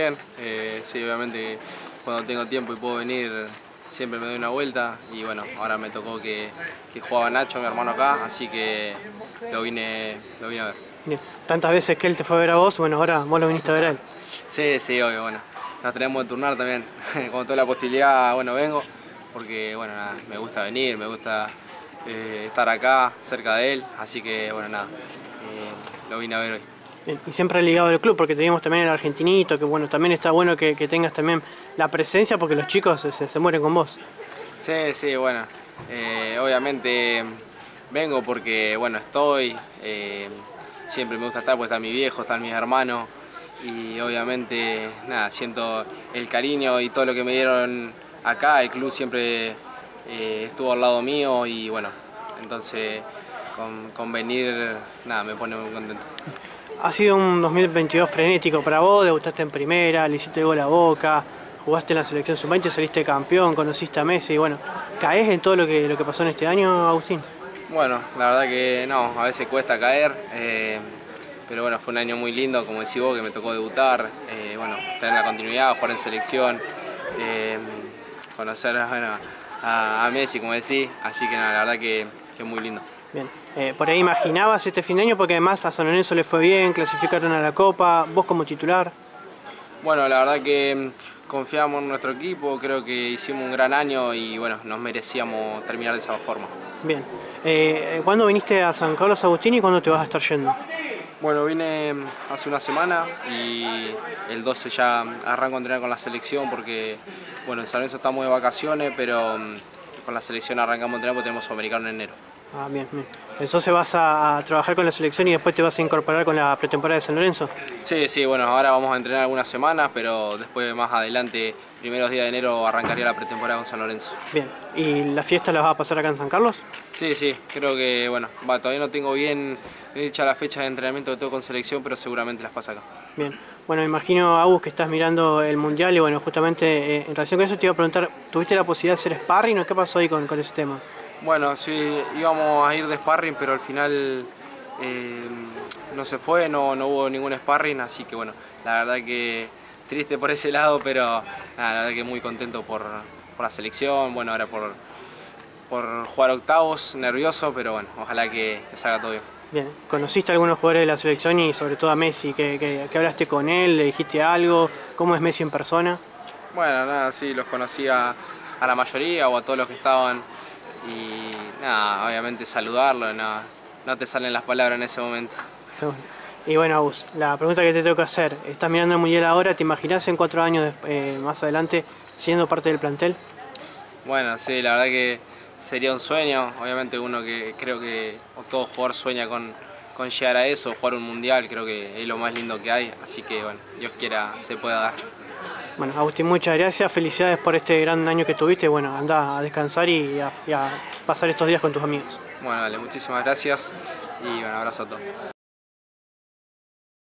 bien. Sí, obviamente cuando tengo tiempo y puedo venir siempre me doy una vuelta y bueno, ahora me tocó que jugaba Nacho, mi hermano acá, así que lo vine a ver. Bien. Tantas veces que él te fue a ver a vos, bueno, ahora vos lo viniste a ver a él. Sí, sí, obvio, bueno, nos tenemos que turnar también. Cuando tengo la posibilidad, bueno, vengo, porque bueno, nada, me gusta venir, me gusta estar acá, cerca de él, así que bueno, nada, lo vine a ver hoy. Bien. Y siempre ligado al club, porque teníamos también el argentinito, que bueno, también está bueno que tengas también la presencia, porque los chicos se mueren con vos. Sí, sí, bueno, obviamente vengo porque, bueno, siempre me gusta estar, porque está mi viejo, están mis hermanos y obviamente, nada, siento el cariño y todo lo que me dieron acá, el club siempre estuvo al lado mío y bueno, entonces con venir, nada, me pone muy contento. Ha sido un 2022 frenético para vos, debutaste en primera, le hiciste gol a Boca, jugaste en la selección sub-20, saliste campeón, conociste a Messi, y bueno, ¿caés en todo lo que pasó en este año, Agustín? Bueno, la verdad que no, a veces cuesta caer, pero bueno, fue un año muy lindo, como decís vos, que me tocó debutar, bueno, tener la continuidad, jugar en selección, conocer bueno, a Messi, como decís, así que nada, la verdad que es muy lindo. Bien, por ahí imaginabas este fin de año, porque además a San Lorenzo le fue bien, clasificaron a la Copa, vos como titular. Bueno, la verdad que confiamos en nuestro equipo, creo que hicimos un gran año y bueno, nos merecíamos terminar de esa forma. Bien, ¿cuándo viniste a San Carlos, Agustín, y cuándo te vas a estar yendo? Bueno, vine hace una semana y el 12 ya arranco a entrenar con la selección porque, bueno, en San Lorenzo estamos de vacaciones, pero con la selección arrancamos a entrenar porque tenemos Sudamericano en enero. Ah, bien, bien. Entonces vas a trabajar con la selección y después te vas a incorporar con la pretemporada de San Lorenzo. Sí, sí, bueno, ahora vamos a entrenar algunas semanas, pero después más adelante, primeros días de enero, arrancaría la pretemporada con San Lorenzo. Bien, ¿y la fiesta la vas a pasar acá en San Carlos? Sí, sí, creo que, bueno, todavía no tengo bien hecha la fecha de entrenamiento que tengo con selección, pero seguramente las pasa acá. Bien, bueno, me imagino, Agus, que estás mirando el Mundial y bueno, justamente en relación con eso te iba a preguntar, ¿tuviste la posibilidad de hacer sparring o qué pasó ahí con ese tema? Bueno, sí, íbamos a ir de sparring, pero al final no se fue, no hubo ningún sparring, así que bueno, la verdad que triste por ese lado, pero nada, la verdad que muy contento por la selección, bueno, ahora por jugar octavos, nervioso, pero bueno, ojalá que salga todo bien. Bien, ¿conociste a algunos jugadores de la selección y sobre todo a Messi? ¿Que hablaste con él? ¿Le dijiste algo? ¿Cómo es Messi en persona? Bueno, nada, sí, los conocía a la mayoría o a todos los que estaban y nada, obviamente saludarlo, no te salen las palabras en ese momento. Seguro. Y bueno, Agus, la pregunta que te tengo que hacer, estás mirando el Mundial ahora, ¿te imaginás en 4 años más adelante siendo parte del plantel? Bueno, sí, la verdad que sería un sueño, obviamente uno que creo que todo jugador sueña con llegar a eso, jugar un mundial, creo que es lo más lindo que hay, así que bueno, Dios quiera se pueda dar. Bueno, Agustín, muchas gracias, felicidades por este gran año que tuviste, bueno, anda a descansar y a pasar estos días con tus amigos. Bueno, dale, muchísimas gracias y un abrazo a todos.